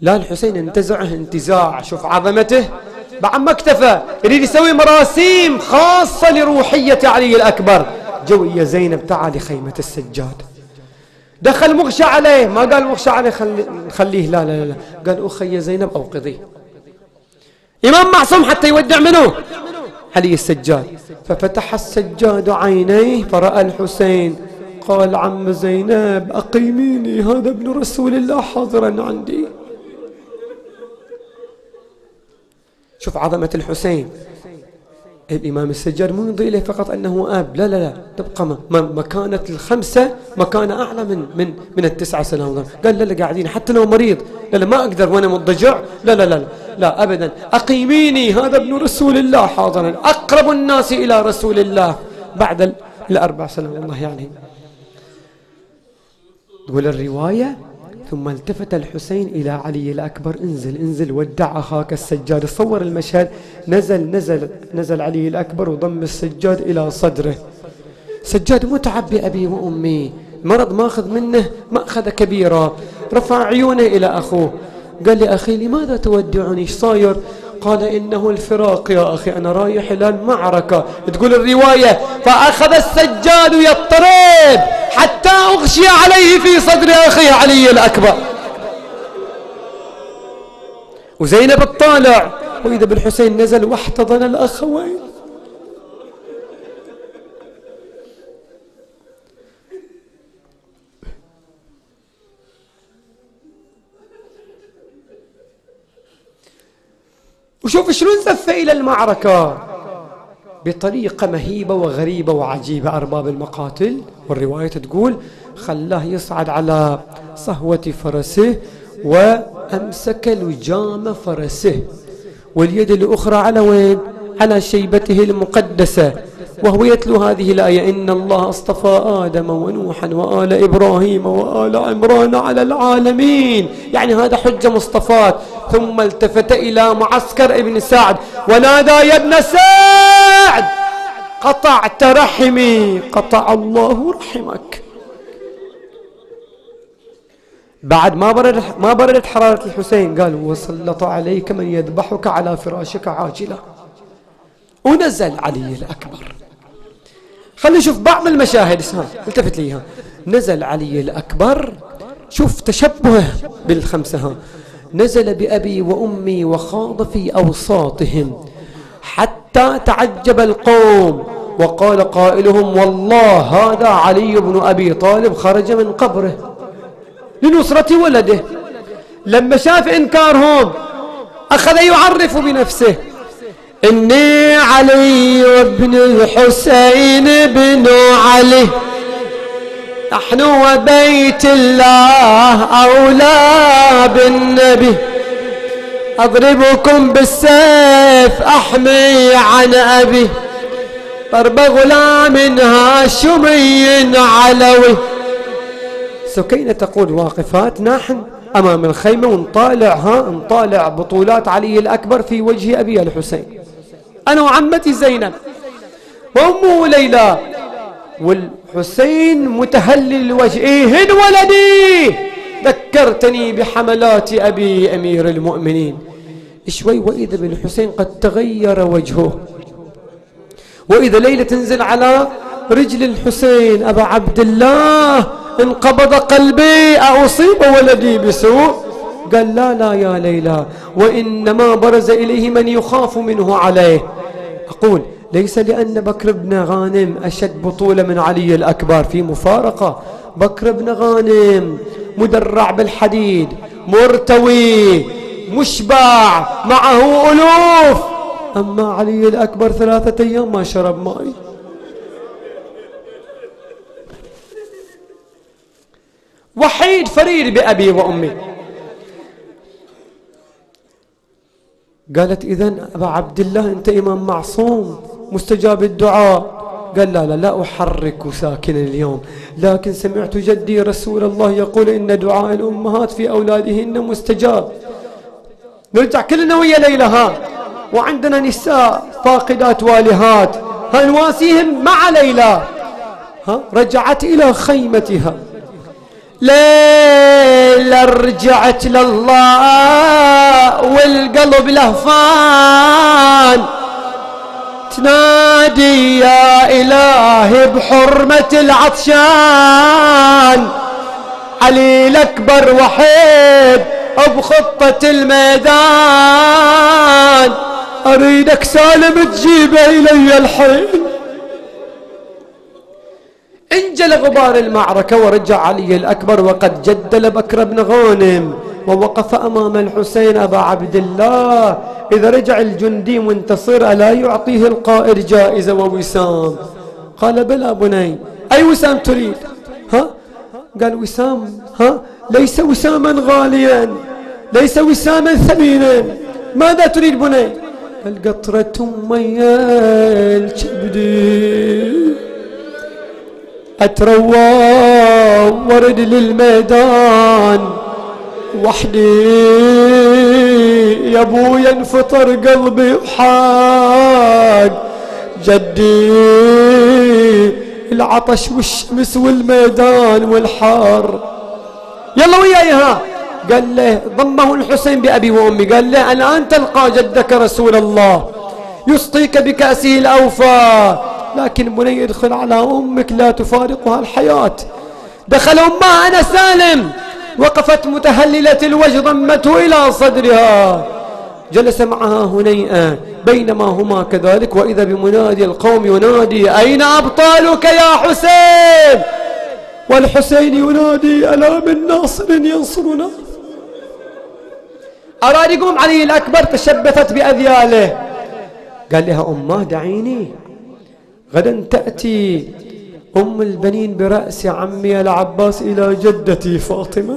لا، الحسين انتزعه انتزاع، شوف عظمته، بعد ما اكتفى يريد يسوي مراسيم خاصة لروحية علي الأكبر. جو يا زينب تعالي خيمة السجاد. دخل مغشى عليه، ما قال مغشى عليه خليه، لا لا لا، قال أخي يا زينب أوقظيه. إمام معصوم حتى يودع منه علي السجاد. ففتح السجاد عينيه فرأى الحسين، قال عم زينب أقيميني، هذا ابن رسول الله حاضرا عندي. شوف عظمة الحسين. الإمام السجاد مو يضيء له فقط أنه أب، لا لا لا، تبقى مكانة الخمسة مكانة أعلى من التسعة سنوات. قال لا لا قاعدين حتى لو مريض، لا لا ما أقدر وأنا مضجع، لا لا لا لا, لا أبدا، أقيميني هذا ابن رسول الله حاضرا، أقرب الناس إلى رسول الله بعد الأربع سنوات. الله يعني تقول الرواية ثم التفت الحسين إلى علي الأكبر، انزل انزل ودع أخاك السجاد. تصور المشهد، نزل علي الأكبر وضم السجاد إلى صدره. سجاد متعب بأبي وأمي، مرض ماخذ منه مأخذ كبيرة. رفع عيونه إلى أخوه، قال لي أخي لماذا تودعني، ايش صاير؟ قال إنه الفراق يا أخي، أنا رايح إلى المعركة. تقول الرواية فأخذ السجاد يضطرب حتى أغشي عليه في صدر أخيه علي الأكبر. وزينب الطالع، وإذا بالحسين نزل واحتضن الأخوين. وشوف شلون زف إلى المعركة بطريقة مهيبة وغريبة وعجيبة. أرباب المقاتل والرواية تقول خلاه يصعد على صهوة فرسه وأمسك لجام فرسه، واليد الأخرى على وين؟ على شيبته المقدسة، وهو يتلو هذه الآية إن الله اصطفى آدم ونوحا وآل إبراهيم وآل عمران على العالمين، يعني هذا حجة مصطفات. ثم التفت إلى معسكر ابن سعد ونادى يا ابن سعد قطعت رحمي قطع الله رحمك. بعد ما بردت حرارة الحسين قال وسلط عليك من يذبحك على فراشك عاجلا. ونزل علي الأكبر. خلي نشوف بعض المشاهد، التفت ليها. نزل علي الأكبر، شوف تشبهه بالخمسة، نزل بأبي وأمي وخاض في أوساطهم حتى تعجب القوم، وقال قائلهم والله هذا علي بن أبي طالب خرج من قبره لنصرة ولده. لما شاف إنكارهم أخذ يعرف بنفسه إني علي وابن الحسين بن علي، نحن وبيت الله أولى بالنبي، أضربكم بالسيف أحمي عن أبي، ضرب غلام هاشمي علوي. سكينة تقول واقفات نحن أمام الخيمة ونطالع بطولات علي الأكبر في وجه أبي الحسين، أنا وعمتي زينب وأمه ليلى، والحسين متهلل الوجه. إيهن ولدي ذكرتني بحملات أبي أمير المؤمنين. شوي وإذا بالحسين قد تغير وجهه، وإذا ليلى تنزل على رجل الحسين أبا عبد الله انقبض قلبي أصيب ولدي بسوء. قال لا لا يا ليلى، وإنما برز إليه من يخاف منه عليه. أقول ليس لأن بكر بن غانم أشد بطولة من علي الأكبر في مفارقة. بكر بن غانم مدرع بالحديد، مرتوي، مشبع، معه ألوف، أما علي الأكبر 3 أيام ما شرب ماء. وحيد فريد بأبي وأمي. قالت إذن أبا عبد الله أنت إمام معصوم مستجاب الدعاء. قال لا لا لا أحرك ساكنا اليوم، لكن سمعت جدي رسول الله يقول إن دعاء الأمهات في أولادهن مستجاب. نرجع كلنا ويا ليلى وعندنا نساء فاقدات والهات نواسيهم مع ليلى. رجعت إلى خيمتها، ليلة رجعت لله والقلب لهفان، تنادي يا إلهي بحرمة العطشان، علي الأكبر وحيد بخطة الميدان، أريدك سالم تجيبه إلي الحين. انجل غبار المعركة ورجع علي الأكبر وقد جدل بكر بن غانم، ووقف أمام الحسين أبا عبد الله. إذا رجع الجندي منتصر ألا يعطيه القائد جائزة ووسام؟ قال بلى بني. أي وسام تريد؟ قال وسام ليس وساما غاليا، ليس وساما ثمينا. ماذا تريد بني؟ قال قطرة ميال كبدي أتروى ورد للميدان وحدي، يا ابويا انفطر قلبي وحاق جدي، العطش والشمس والميدان والحار. يلا وياي قال له ضمه الحسين بأبي وأمي، قال له الآن تلقى جدك رسول الله يسقيك بكأسه الأوفى، لكن بني ادخل على أمك لا تفارقها الحياة. دخل أمها أنا سالم، وقفت متهللة الوجه ضمته إلى صدرها، جلس معها هنيئا بينما هما كذلك، وإذا بمنادي القوم ينادي أين أبطالك يا حسين؟ والحسين ينادي ألا من ناصر ينصرنا؟ أراد يقوم علي الأكبر، تشبثت بأذياله، قال لها أمه دعيني، غدا تأتي أم البنين برأس عمي العباس إلى جدتي فاطمة،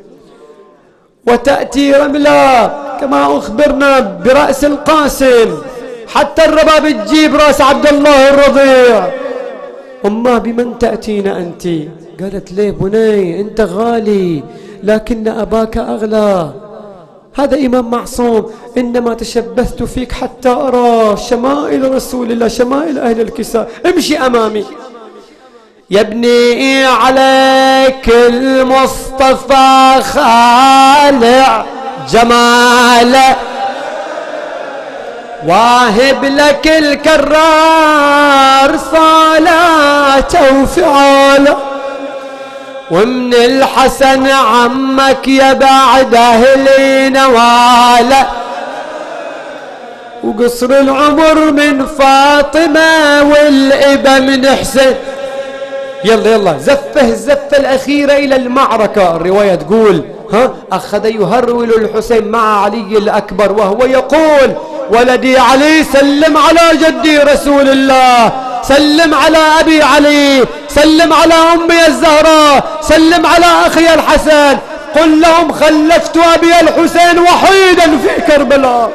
وتأتي رملة كما أخبرنا برأس القاسم، حتى الرباب تجيب رأس عبد الله الرضيع. أمه بمن تأتين أنت؟ قالت ليه بني أنت غالي لكن أباك أغلى، هذا إمام معصوم، إنما تشبثت فيك حتى أرى شمائل رسول الله، شمائل أهل الكساء، امشي أمامي. يا ابني عليك المصطفى خالع جماله، واهب لك الكرار صلاته وفعاله، ومن الحسن عمك يا بعد أهلي نواله، وقصر العمر من فاطمة والإبا من حسين. يلا زفه الزفة الأخيرة إلى المعركة. الرواية تقول أخذ يهرول الحسين مع علي الأكبر وهو يقول ولدي علي سلم على جدي رسول الله، سلم على أبي علي، سلم على أمي الزهراء، سلم على أخي الحسن، قل لهم خلفت أبي الحسين وحيدا في كربلاء.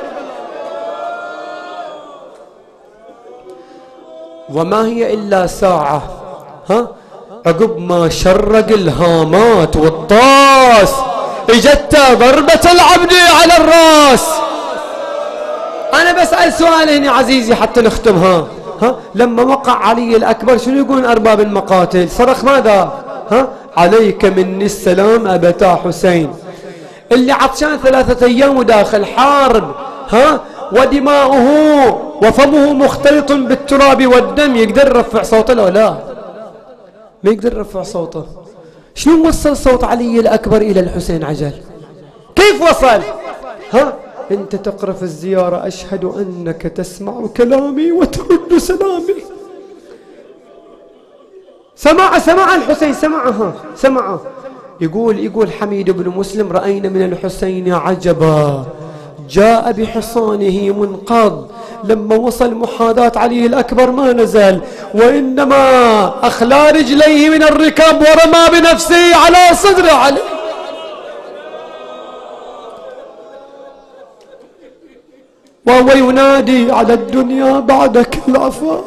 وما هي إلا ساعة عقب ما شرق الهامات والطاس اجت ضربة العبد على الراس. أنا بسأل سؤال هنا عزيزي حتى نختمها. لما وقع علي الأكبر شنو يقول أرباب المقاتل؟ صرخ ماذا؟ عليك مني السلام أبتا حسين، اللي عطشان 3 أيام وداخل حارب ودماؤه وفمه مختلط بالتراب والدم، يقدر يرفع صوته لو لا؟ ما يقدر يرفع صوته. شنو وصل صوت علي الأكبر إلى الحسين عجل؟ كيف وصل؟ أنت تقرأ في الزيارة أشهد أنك تسمع كلامي وترد سلامي. سمع الحسين، سمعها. يقول حميد بن مسلم رأينا من الحسين عجبا، جاء بحصانه منقض، لما وصل محاذاة علي الأكبر ما نزل، وإنما أخلى رجليه من الركاب ورمى بنفسه على صدر علي. وهو ينادي على الدنيا بعدك العفو.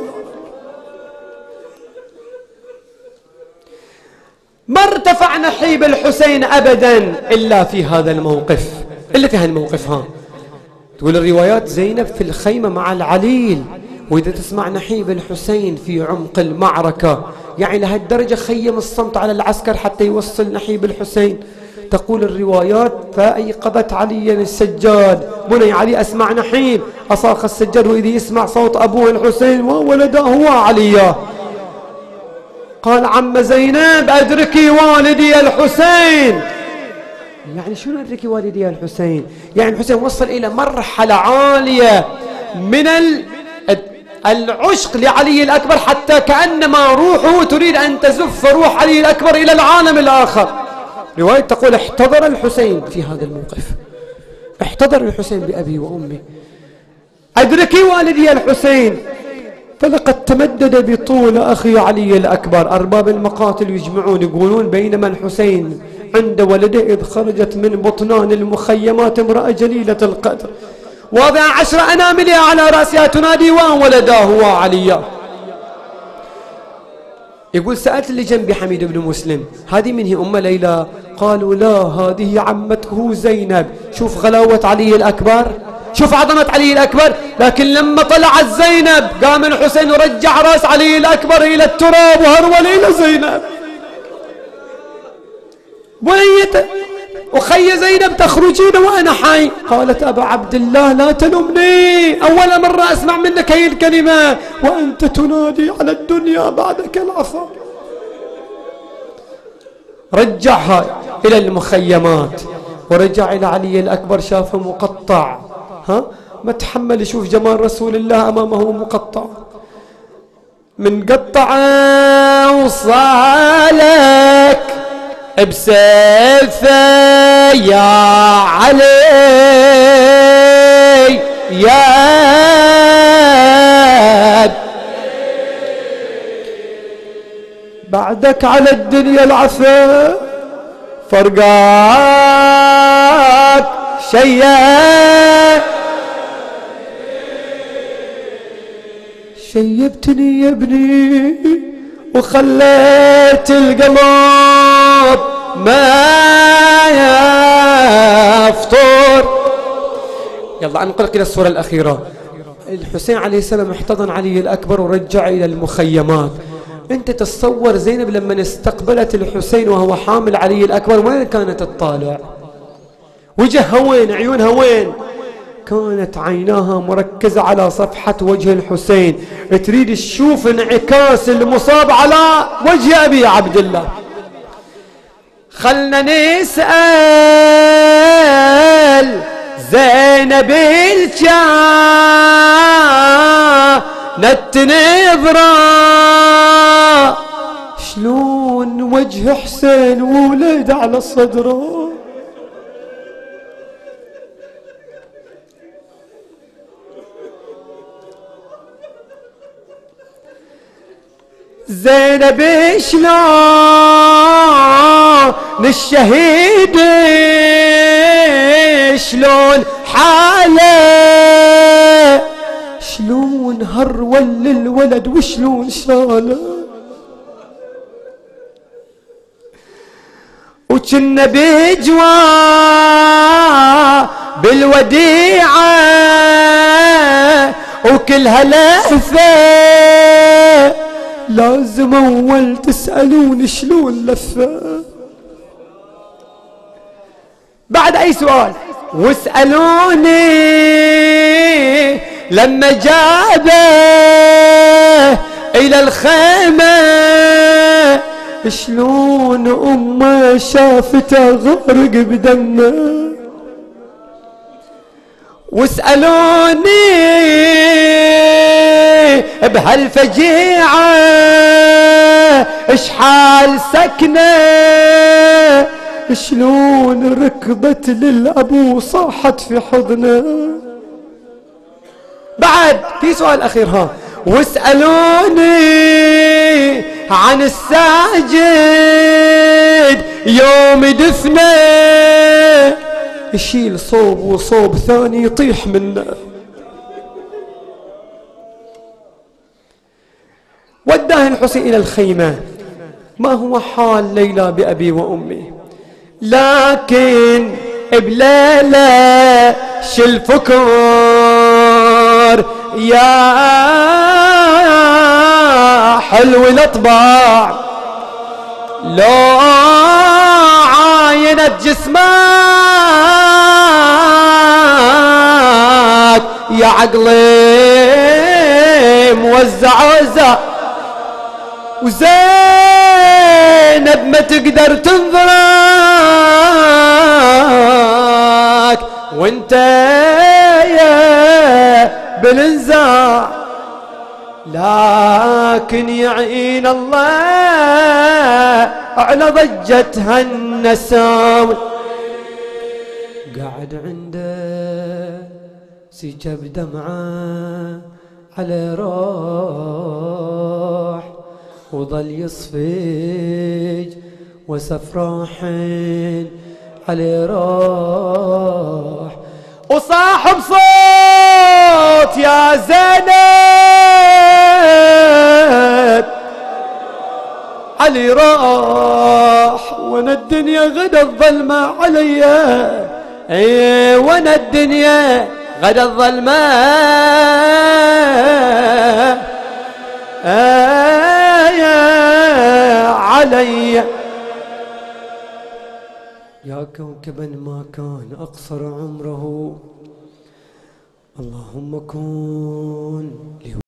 ما ارتفع نحيب الحسين أبدا إلا في هذا الموقف. إلا في هذا الموقف. تقول الروايات زينب في الخيمة مع العليل، وإذا تسمع نحيب الحسين في عمق المعركة يعني لهالدرجة خيم الصمت على العسكر حتى يوصل نحيب الحسين. تقول الروايات فأيقظت عليا السجاد، بني علي أسمع نحيب، أصاخ السجاد وإذا يسمع صوت أبوه الحسين وولده عليا. قال عم زينب أدركي والدي الحسين. يعني شنو أدركي والدي الحسين؟ يعني الحسين وصل إلى مرحلة عالية من العشق لعلي الأكبر، حتى كأنما روحه تريد أن تزف روح علي الأكبر إلى العالم الآخر. رواية تقول احتضر الحسين في هذا الموقف، احتضر الحسين بأبي وأمي. أدركي والدي الحسين. فلقد تمدد بطول أخي علي الأكبر. أرباب المقاتل يجمعون يقولون بينما الحسين عند ولده إذ خرجت من بطنان المخيمات امرأة جليلة القدر 10 أناملها على رأسها تنادي وولداه وعليا. يقول سألت اللي جنبي حميد بن مسلم هذه من هي أم ليلى؟ قالوا لا هذه عمته زينب. شوف غلاوة علي الأكبر، شوف عظمة علي الأكبر. لكن لما طلعت زينب قام الحسين ورجع رأس علي الأكبر إلى التراب وهرول إلى زينب. بنيته أخي زينب تخرجين وأنا حي. قالت أبا عبد الله لا تلمني، أول مرة أسمع منك هي الكلمة وأنت تنادي على الدنيا بعدك العفو. رجعها إلى المخيمات ورجع إلى علي الأكبر شافه مقطع، ما تحمل يشوف جمال رسول الله أمامه مقطع. من قطعه وصالك بسيفه يا علي يا بعدك على الدنيا العفا فرقاك شيبتني يا ابني وخليت القلب ما يفطر. يلا انقلق إلى الصورة الأخيرة. الحسين عليه السلام احتضن علي الأكبر ورجع إلى المخيمات. أنت تتصور زينب لما استقبلت الحسين وهو حامل علي الأكبر وين كانت تطالع؟ وجهها وين؟ عيونها وين؟ كانت عيناها مركزة على صفحة وجه الحسين، تريد تشوف انعكاس المصاب على وجه أبي عبد الله. خلنا نسأل زينب كانت نظرة شلون وجه حسين وولد على صدره. زينب شلون الشهيد شلون حاله شلون هرول الولد وشلون شاله وكنا بجوا بالوديعة وكلها لهفة لازم أول تسألون شلون لفة. بعد أي سؤال واسألوني لما جابه إلى الخيمة شلون أمه شافته غرق بدمه. واسألوني بهالفجيعة اشحال سكنة شلون ركضت للأبو صاحت في حضنه. بعد في سؤال أخير واسألوني عن الساجد يوم دفنه يشيل صوب وصوب ثاني يطيح منه. وداه الحسين إلى الخيمة. ما هو حال ليلى بأبي وأمي؟ لكن بليلة شلفكر يا حلو الاطباع لو عاينت جسمك يا عقلي موزع وزع وزينب ما تقدر تنظرك وانت يا بالانزاع لكن يعين الله على ضجتها النساوي قاعد عنده سكب دمعه على روح وظل يصفج وسفراحين على روح وصاحب صوت يا زينب علي راح وانا الدنيا غدا الظلمة علي وانا الدنيا غدا الظلمة علي يا كوكبا ما كان أقصر عمره اللهم كن